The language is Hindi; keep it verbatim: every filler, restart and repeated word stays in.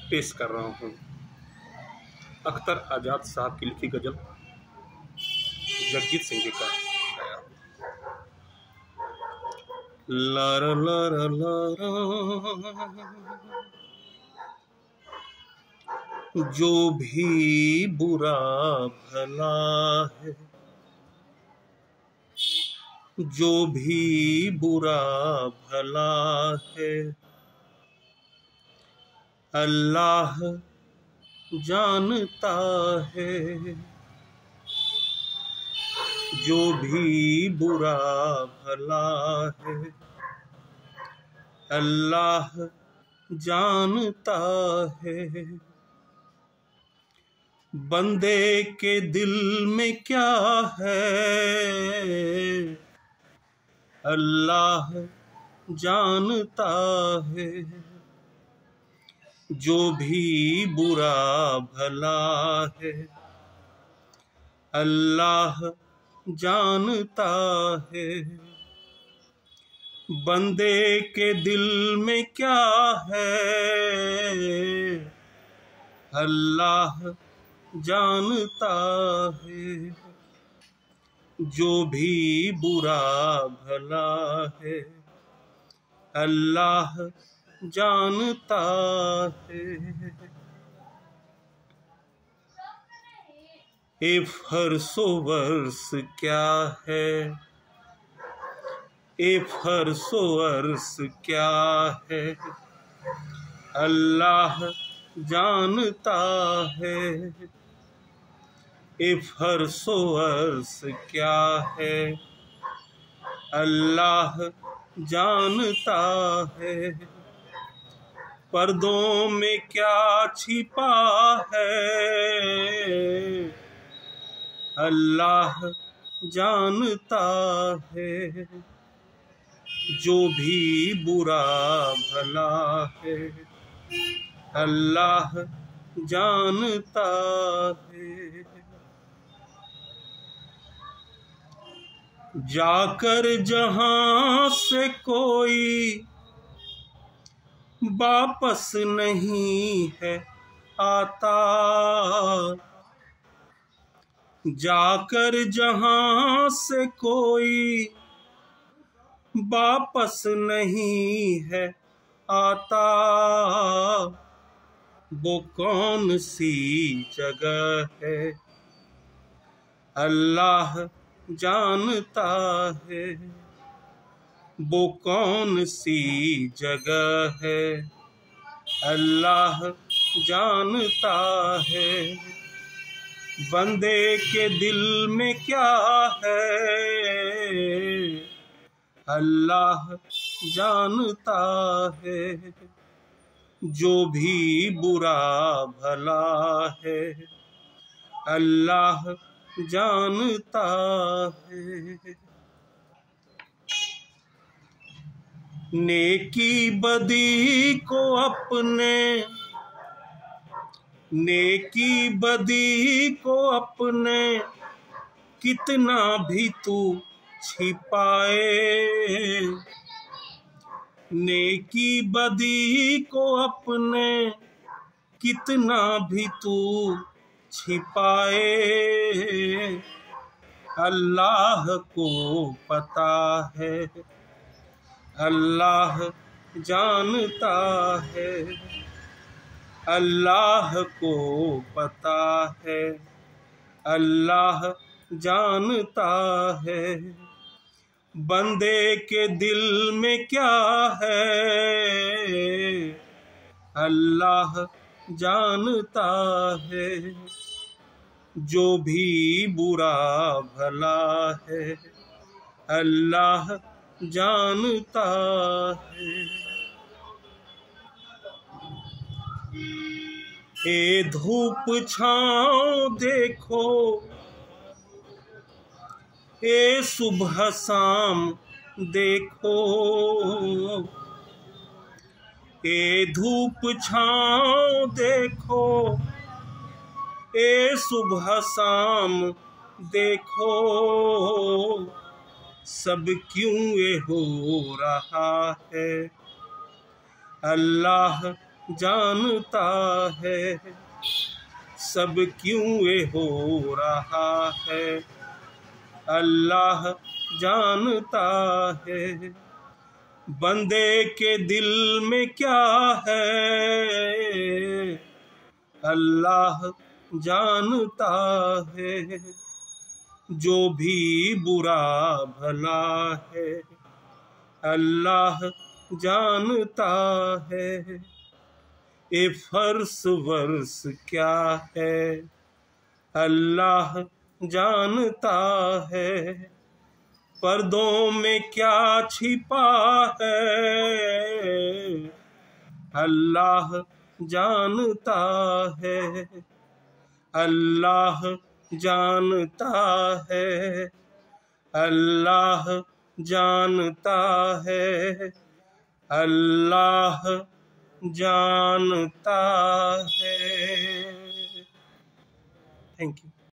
पेश कर रहा हूँ अख्तर आजाद साहब की लिखी गजल, जगजीत सिंह जी का गाया। लारा लारा लारा, जो भी बुरा भला है, जो भी बुरा भला है, अल्लाह जानता है। जो भी बुरा भला है, अल्लाह जानता है। बंदे के दिल में क्या है, अल्लाह जानता है। जो भी बुरा भला है, अल्लाह जानता है। बंदे के दिल में क्या है, अल्लाह जानता है। जो भी बुरा भला है, अल्लाह जानता है। ए फरसो वर्ष क्या है, ए फरसो वर्ष क्या है, अल्लाह जानता है। ए फरसो वर्ष क्या है, अल्लाह जानता है। पर्दों में क्या छिपा है, अल्लाह जानता है। जो भी बुरा भला है, अल्लाह जानता है। जाकर जहां से कोई वापस नहीं है आता, जाकर जहां से कोई वापस नहीं है आता। वो कौन सी जगह है, अल्लाह जानता है। वो कौन सी जगह है, अल्लाह जानता है। बंदे के दिल में क्या है, अल्लाह जानता है। जो भी बुरा भला है, अल्लाह जानता है। नेकी बदी को अपने, नेकी बदी को अपने कितना भी तू छिपाए। नेकी बदी को अपने कितना भी तू छिपाए, अल्लाह को पता है, अल्लाह जानता है। अल्लाह को पता है, अल्लाह जानता है। बंदे के दिल में क्या है, अल्लाह जानता है। जो भी बुरा भला है, अल्लाह जानता है। ए धूप छाँव देखो, ए सुबह शाम देखो। ए धूप छाँव देखो, ए सुबह शाम देखो। सब क्यों ये हो रहा है, अल्लाह जानता है सब क्यों ये हो रहा है, अल्लाह जानता है। बंदे के दिल में क्या है, अल्लाह जानता है। जो भी बुरा भला है, अल्लाह जानता है। ए फर्स वर्स क्या है, अल्लाह जानता है। पर्दों में क्या छिपा है, अल्लाह जानता है। अल्लाह जानता है, अल्लाह जानता है, अल्लाह जानता है। Thank you.